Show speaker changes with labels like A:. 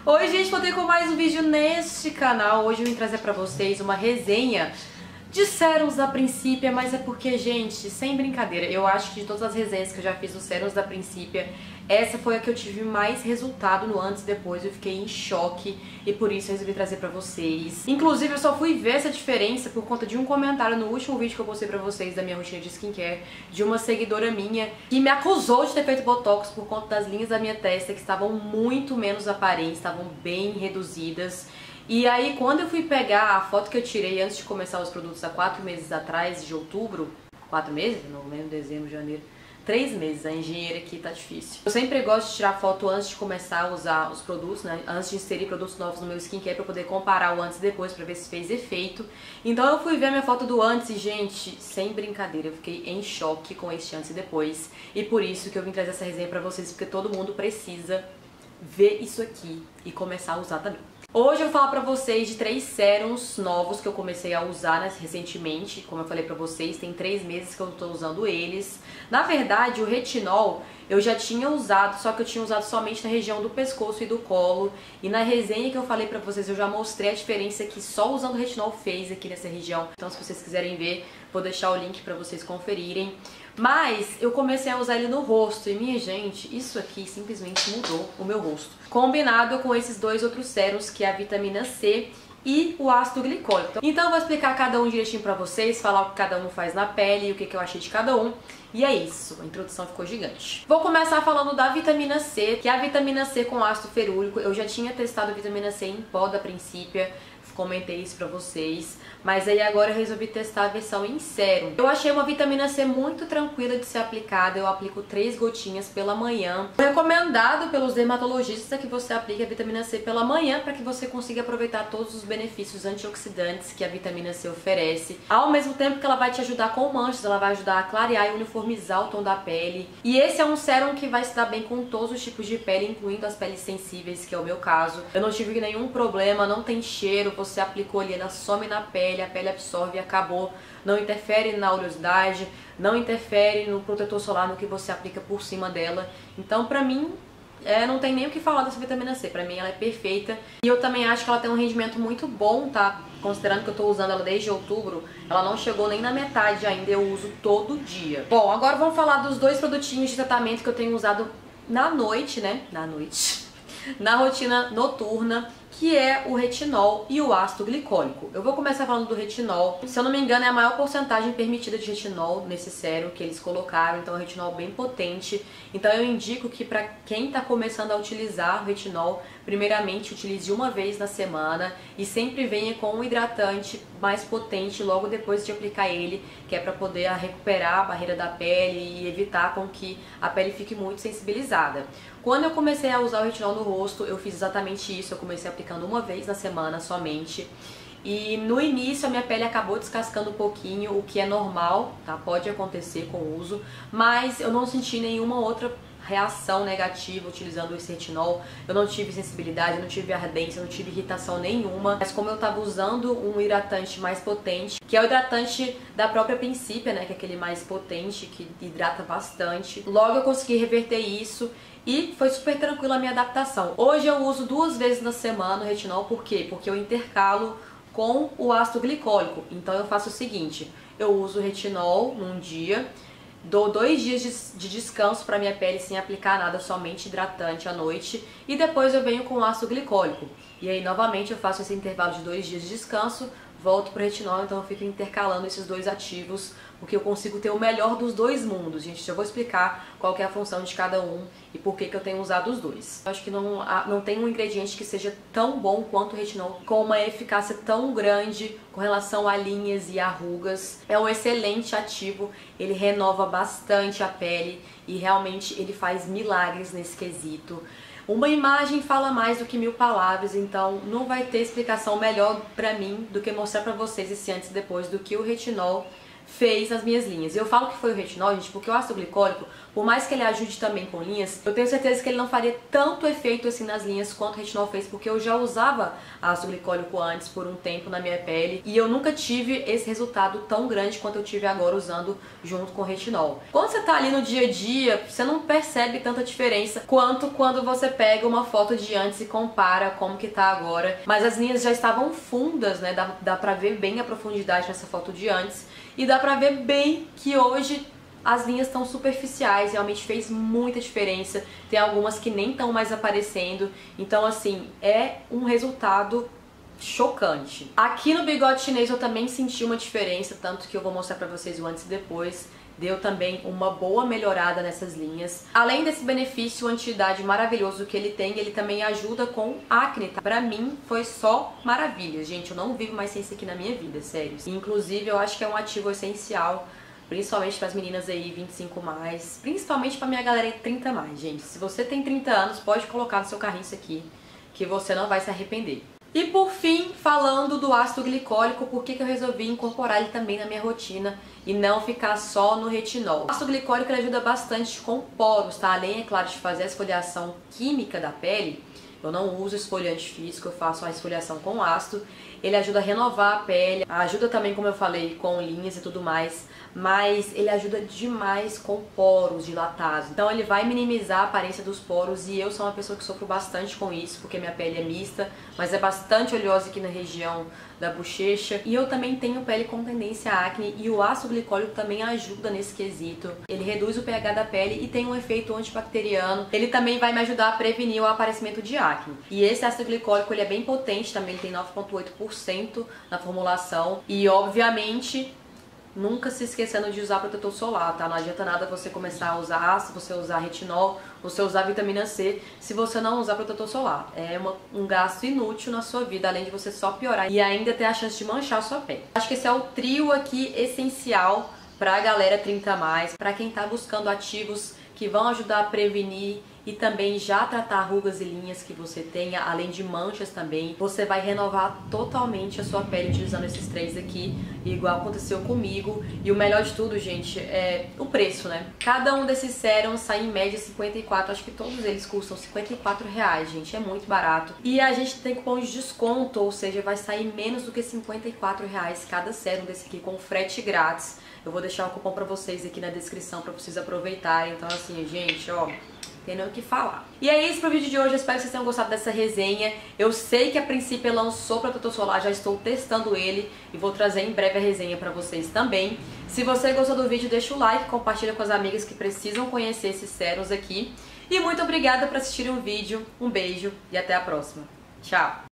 A: Oi gente, voltei com mais um vídeo neste canal. Hoje eu vim trazer pra vocês uma resenha de sérums da Principia, mas é porque, gente, sem brincadeira, eu acho que de todas as resenhas que eu já fiz dos sérums da Principia, essa foi a que eu tive mais resultado no antes e depois. Eu fiquei em choque e por isso eu resolvi trazer pra vocês. Inclusive eu só fui ver essa diferença por conta de um comentário no último vídeo que eu postei pra vocês da minha rotina de skincare, de uma seguidora minha que me acusou de ter feito botox por conta das linhas da minha testa que estavam muito menos aparentes, estavam bem reduzidas. E aí quando eu fui pegar a foto que eu tirei antes de começar os produtos há 4 meses atrás, de outubro, 4 meses? Novembro, dezembro, janeiro, 3 meses, a engenheira aqui tá difícil. Eu sempre gosto de tirar foto antes de começar a usar os produtos, né? Antes de inserir produtos novos no meu skincare pra poder comparar o antes e depois pra ver se fez efeito. Então eu fui ver a minha foto do antes e, gente, sem brincadeira, eu fiquei em choque com este antes e depois. E por isso que eu vim trazer essa resenha pra vocês, porque todo mundo precisa ver isso aqui e começar a usar também. Hoje eu vou falar pra vocês de 3 sérums novos que eu comecei a usar recentemente. Como eu falei pra vocês, tem 3 meses que eu tô usando eles. Na verdade, o retinol eu já tinha usado, só que eu tinha usado somente na região do pescoço e do colo. E na resenha que eu falei pra vocês, eu já mostrei a diferença que só usando o retinol fez aqui nessa região. Então se vocês quiserem ver, vou deixar o link pra vocês conferirem. Mas eu comecei a usar ele no rosto e, minha gente, isso aqui simplesmente mudou o meu rosto. Combinado com esses 2 outros sérums, que é a vitamina C e o ácido glicólico. Então eu vou explicar cada um direitinho pra vocês, falar o que cada um faz na pele e o que eu achei de cada um. E é isso, a introdução ficou gigante. Vou começar falando da vitamina C, que é a vitamina C com ácido ferúrico. Eu já tinha testado a vitamina C em pó da Principia, comentei isso pra vocês, mas aí agora eu resolvi testar a versão em sérum. Eu achei uma vitamina C muito tranquila de ser aplicada, eu aplico 3 gotinhas pela manhã. Recomendado pelos dermatologistas que você aplique a vitamina C pela manhã para que você consiga aproveitar todos os benefícios antioxidantes que a vitamina C oferece, ao mesmo tempo que ela vai te ajudar com manchas, ela vai ajudar a clarear e uniformizar o tom da pele. E esse é um sérum que vai se dar bem com todos os tipos de pele, incluindo as peles sensíveis, que é o meu caso. Eu não tive nenhum problema, não tem cheiro, você aplicou ali, ela some na pele, a pele absorve e acabou. Não interfere na oleosidade, não interfere no protetor solar, no que você aplica por cima dela. Então pra mim, não tem nem o que falar dessa vitamina C, pra mim ela é perfeita. E eu também acho que ela tem um rendimento muito bom, tá? Considerando que eu tô usando ela desde outubro, ela não chegou nem na metade ainda, eu uso todo dia. Bom, agora vamos falar dos 2 produtinhos de tratamento que eu tenho usado na noite, né? Na rotina noturna, que é o retinol e o ácido glicólico. Eu vou começar falando do retinol. Se eu não me engano, é a maior porcentagem permitida de retinol nesse sérum que eles colocaram, então é um retinol bem potente. Então eu indico que para quem está começando a utilizar o retinol, primeiramente utilize uma vez na semana e sempre venha com um hidratante mais potente logo depois de aplicar ele, que é para poder recuperar a barreira da pele e evitar com que a pele fique muito sensibilizada. Quando eu comecei a usar o retinol no rosto, eu fiz exatamente isso, eu comecei aplicando uma vez na semana somente. E no início a minha pele acabou descascando um pouquinho, o que é normal, tá? Pode acontecer com o uso, mas eu não senti nenhuma outra reação negativa utilizando esse retinol. Eu não tive sensibilidade, eu não tive ardência, eu não tive irritação nenhuma. Mas como eu tava usando um hidratante mais potente, que é o hidratante da própria Principia, né, que é aquele mais potente, que hidrata bastante, logo eu consegui reverter isso. E foi super tranquila a minha adaptação. Hoje eu uso 2 vezes na semana o retinol, por quê? Porque eu intercalo com o ácido glicólico. Então eu faço o seguinte, eu uso o retinol num dia, dou 2 dias de descanso para minha pele sem aplicar nada, somente hidratante à noite, e depois eu venho com o ácido glicólico. E aí novamente eu faço esse intervalo de 2 dias de descanso, volto pro retinol, então eu fico intercalando esses 2 ativos, porque eu consigo ter o melhor dos 2 mundos. Gente, já vou explicar qual que é a função de cada um e por que eu tenho usado os 2. Eu acho que não tem um ingrediente que seja tão bom quanto o retinol, com uma eficácia tão grande com relação a linhas e arrugas. É um excelente ativo, ele renova bastante a pele e realmente ele faz milagres nesse quesito. Uma imagem fala mais do que 1000 palavras, então não vai ter explicação melhor pra mim do que mostrar pra vocês esse antes e depois do que o retinol fez nas minhas linhas. E eu falo que foi o retinol, gente, porque o ácido glicólico, por mais que ele ajude também com linhas, eu tenho certeza que ele não faria tanto efeito assim nas linhas quanto o retinol fez, porque eu já usava ácido glicólico antes por um tempo na minha pele e eu nunca tive esse resultado tão grande quanto eu tive agora usando junto com o retinol. Quando você tá ali no dia a dia, você não percebe tanta diferença quanto quando você pega uma foto de antes e compara como que tá agora. Mas as linhas já estavam fundas, né? Dá pra ver bem a profundidade nessa foto de antes. E dá pra ver bem que hoje as linhas estão superficiais, realmente fez muita diferença. Tem algumas que nem estão mais aparecendo. Então, assim, é um resultado chocante. Aqui no bigode chinês eu também senti uma diferença, tanto que eu vou mostrar pra vocês o antes e depois. Deu também uma boa melhorada nessas linhas. Além desse benefício anti-idade maravilhoso que ele tem, ele também ajuda com acne, tá? Pra mim foi só maravilha, gente. Eu não vivo mais sem isso aqui na minha vida, sério. Inclusive eu acho que é um ativo essencial, principalmente para as meninas aí 25+, principalmente pra minha galera 30+, gente. Se você tem 30 anos, pode colocar no seu carrinho isso aqui, que você não vai se arrepender. E por fim, falando do ácido glicólico, por que eu resolvi incorporar ele também na minha rotina e não ficar só no retinol? O ácido glicólico ele ajuda bastante com poros, tá? Além, é claro, de fazer a esfoliação química da pele, eu não uso esfoliante físico, eu faço a esfoliação com ácido. Ele ajuda a renovar a pele, ajuda também, como eu falei, com linhas e tudo mais, mas ele ajuda demais com poros dilatados. Então ele vai minimizar a aparência dos poros e eu sou uma pessoa que sofro bastante com isso, porque minha pele é mista, mas é bastante oleosa aqui na região da bochecha. E eu também tenho pele com tendência a acne e o ácido glicólico também ajuda nesse quesito. Ele reduz o pH da pele e tem um efeito antibacteriano. Ele também vai me ajudar a prevenir o aparecimento de acne. E esse ácido glicólico ele é bem potente também, ele tem 9,8% na formulação e obviamente nunca se esquecendo de usar protetor solar, tá? Não adianta nada você começar a usar ácido, você usar retinol, você usar vitamina C se você não usar protetor solar. É um gasto inútil na sua vida, além de você só piorar e ainda ter a chance de manchar a sua pele. Acho que esse é o trio aqui essencial pra galera 30+, pra quem tá buscando ativos que vão ajudar a prevenir e também já tratar rugas e linhas que você tenha, além de manchas também. Você vai renovar totalmente a sua pele utilizando esses três aqui, igual aconteceu comigo. E o melhor de tudo, gente, é o preço, né? Cada um desses sérums sai em média 54, acho que todos eles custam R$54, gente, é muito barato. E a gente tem cupom de desconto, ou seja, vai sair menos do que R$54 cada sérum desse aqui, com frete grátis. Eu vou deixar o cupom pra vocês aqui na descrição pra vocês aproveitarem. Então assim, gente, ó, tem nem o que falar. E é isso pro vídeo de hoje, eu espero que vocês tenham gostado dessa resenha. Eu sei que a princípio lançou protetor solar, já estou testando ele e vou trazer em breve a resenha pra vocês também. Se você gostou do vídeo, deixa o like, compartilha com as amigas que precisam conhecer esses sérums aqui. E muito obrigada por assistirem o vídeo, um beijo e até a próxima. Tchau!